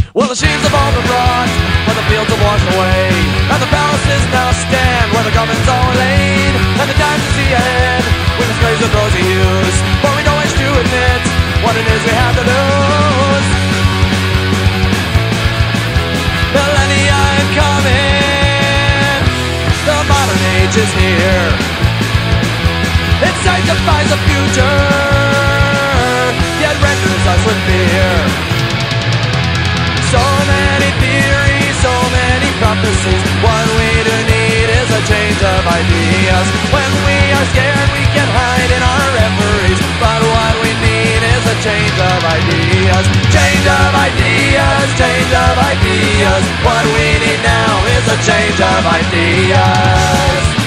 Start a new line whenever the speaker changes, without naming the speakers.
Well, the sheaves have all been brought, and the fields have washed away, and the palaces now stand where the garments are laid, and the time to see ahead with its blaze of rosy hues, for we don't wish to admit what it is we have to lose. Millennia incoming, the modern age is here. It sanctifies the future, yet renders us with fear. So many theories, so many prophecies. What we do need is a change of ideas. When we are scared, we can hide in our reveries, but what we need is a change of ideas. Change of ideas, change of ideas. What we need now is a change of ideas.